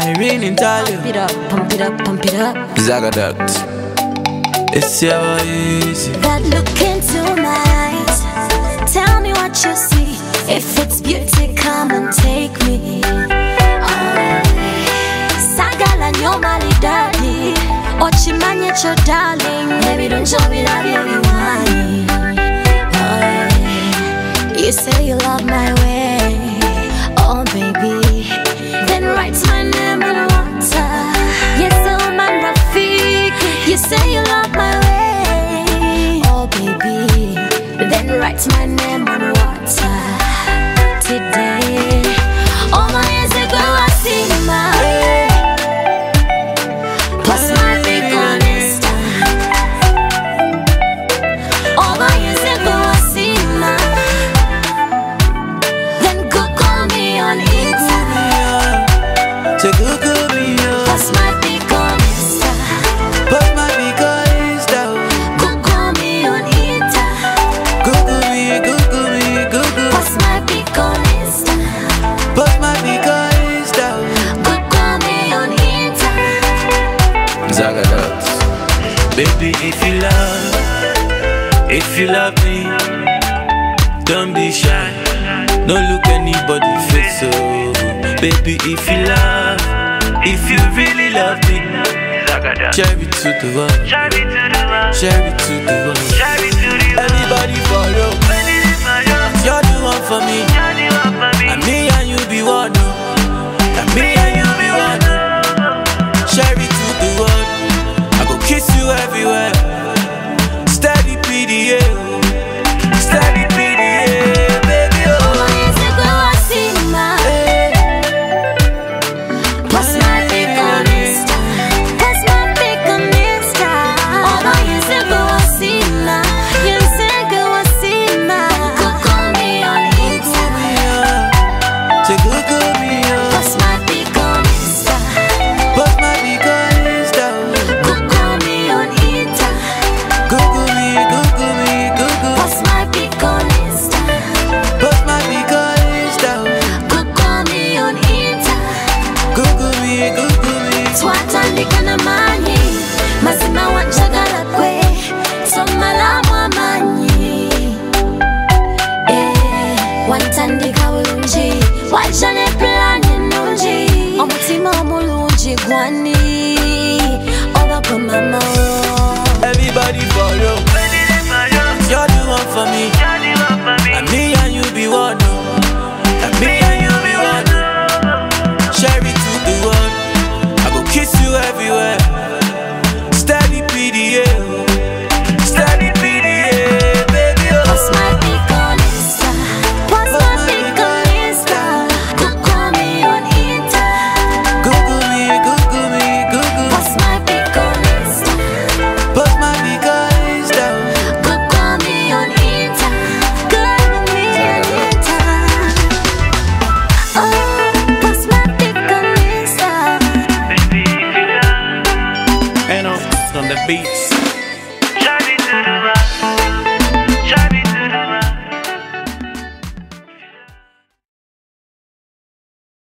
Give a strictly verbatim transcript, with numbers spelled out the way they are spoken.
Irene in Italy. Pump it up, pump it up, pump it up. Zagadat. It's your easy. That look into my eyes, tell me what you see. If it's beauty, come and take me. Oh, Sagala nyomali daddy, Ochimanye cho darling. Baby, don't show me that you want. Oh, you say you love my way. Oh baby, then write my name on water. Yes, oh man Rafiq, you say you love my way. Oh baby, then write my name on water. Today, all my years ago I see my way. Plus my big on Insta. All my years ago I see my. Then go call me on Insta. So Google me up. Plus my big on Insta. But my big on Insta. Go call me on Insta. Google me, Google me, Google. Plus my big on Insta. But my big on Insta. Go call me on Insta. Zagadat. Baby, if you love, if you love me, don't be shy. Don't look anybody face so. Baby, if you love, if you really love me, share it to the world. Share it to the world. Everybody follow. You're the one for me. And me and you be one. And me and you be one. Share it to the world. I go kiss you everywhere. Steady P D A. Steady P D A. Baby, oh. All my years ago I see my. Plus my big on Insta. Plus my big on Insta. All my years ago I see my. Years ago I see my. Go call me on Insta. Say Google me up. Plus my big on Insta. But my big on Insta. Go call me on Insta. Google me, Google me, Google. Plus my big on Insta. But my big on Insta. Go call me on Insta. Google me, Google me. Twatandika na manyi mazima wanjagala kwe somalamu amanyi eh, wantandika bulungi wajja ne plani ennungi omutima omulungi gwani oba gwe mama wo. Everybody follow. You're the one for me. And me and you be one. And me and you be one. Share it to the world. I go kiss you everywhere. Steady P D A. Steady P D A. Baby, Plus oh. my big on Insta. Plus my big on Insta. Go call me on Insta. Google me, Google me, Google. Plus my big on Insta. But my big on Insta. Go call me on Insta. Call me on Insta. Oh, plus my big on Insta. And on the beats.